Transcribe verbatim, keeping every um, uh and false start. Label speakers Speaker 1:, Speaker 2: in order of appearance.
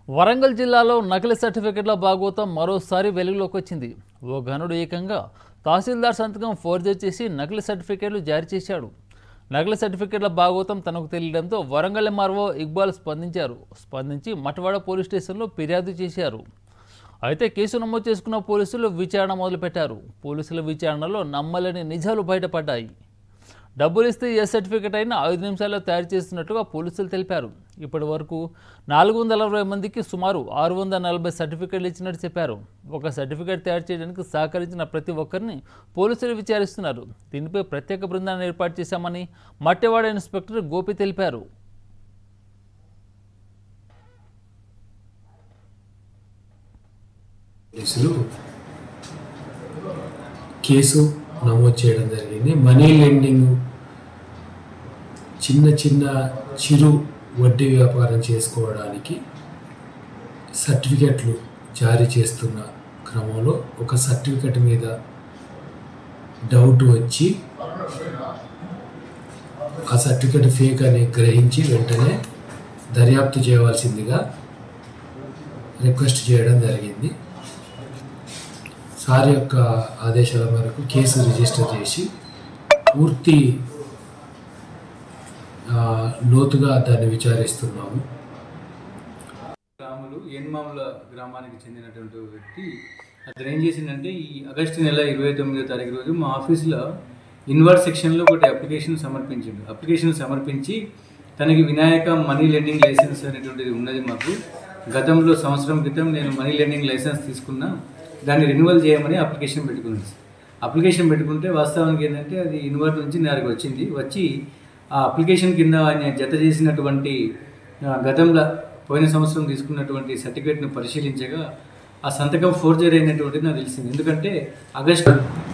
Speaker 1: వరంగల్ జిల్లాలో నకిలీ సర్టిఫికెట్ల భాగోతం మరోసారి వెలుగులోకి వచ్చింది. ఓ ఘనుడు ఏకంగా తహసీల్దార్ సంతకం ఫోర్జరీ చేసి నకిలీ సర్టిఫికెట్లు జారీ చేశాడు. నకిలీ సర్టిఫికెట్ల భాగోతం తనకు తెలియడంతో వరంగల్ ఎంఆర్ఓ ఇక్బాల్ స్పందించారు. స్పందించి మటవాడ పోలీస్ స్టేషన్లో ఫిర్యాదు చేశారు. అయితే కేసు నమోదు చేసుకున్న పోలీసులు విచారణ మొదలుపెట్టారు. పోలీసుల విచారణలో నమ్మలేని నిజాలు బయటపడ్డాయి. డబ్బులు ఇస్తే ఏ సర్టిఫికెట్ అయినా ఐదు నిమిషాల్లో తయారు చేస్తున్నట్టుగా పోలీసులు తెలిపారు. ఇప్పటి వరకు నాలుగు వందల అరవై మందికి సుమారు ఆరు వందల నలభై సర్టిఫికెట్లు ఇచ్చినట్టు చెప్పారు. ఒక సర్టిఫికెట్ తయారు చేయడానికి సహకరించిన ప్రతి ఒక్కరిని పోలీసులు విచారిస్తున్నారు. దీనిపై ప్రత్యేక బృందాన్ని ఏర్పాటు చేశామని మట్టెవాడ ఇన్స్పెక్టర్ గోపి తెలిపారు.
Speaker 2: కేసు నమోదు చేయడం జరిగింది. మనీ లెండింగ్, చిన్న చిన్న చిరు వడ్డీ వ్యాపారం చేసుకోవడానికి సర్టిఫికెట్లు జారీ చేస్తున్న క్రమంలో ఒక సర్టిఫికెట్ మీద డౌట్ వచ్చి ఆ సర్టిఫికెట్ ఫేక్ అని గ్రహించి వెంటనే దర్యాప్తు చేయవలసిందిగా రిక్వెస్ట్ చేయడం జరిగింది. సార్ యొక్క ఆదేశాల మేరకు కేసు రిజిస్టర్ చేసి పూర్తి లోతుగా దాన్ని విచారిస్తున్నాము.
Speaker 3: గ్రాములు ఏన్మాముల గ్రామానికి చెందినటువంటి వ్యక్తి అతను ఏం చేసిందంటే ఈ ఆగస్టు నెల ఇరవై తొమ్మిదో తారీఖు రోజు మా ఆఫీసులో ఇన్వర్ట్ సెక్షన్లో ఒకటి అప్లికేషన్ సమర్పించిండు. అప్లికేషన్ సమర్పించి తనకి వినాయక మనీ లెండింగ్ లైసెన్స్ అనేటువంటిది ఉన్నది. మాకు గతంలో సంవత్సరం క్రితం నేను మనీ లెండింగ్ లైసెన్స్ తీసుకున్నా, దాన్ని రెన్యువల్ చేయమని అప్లికేషన్ పెట్టుకున్నాను. అప్లికేషన్ పెట్టుకుంటే వాస్తవానికి ఏంటంటే అది ఇన్వర్ట్ నుంచి నాకు వచ్చింది. వచ్చి ఆ అప్లికేషన్ కింద ఆయన జత చేసినటువంటి గతంలో పోయిన సంవత్సరం తీసుకున్నటువంటి సర్టిఫికేట్ను పరిశీలించగా ఆ సంతకం ఫోర్జరీ అయినటువంటిది నాకు తెలిసింది. ఎందుకంటే ఆగస్టు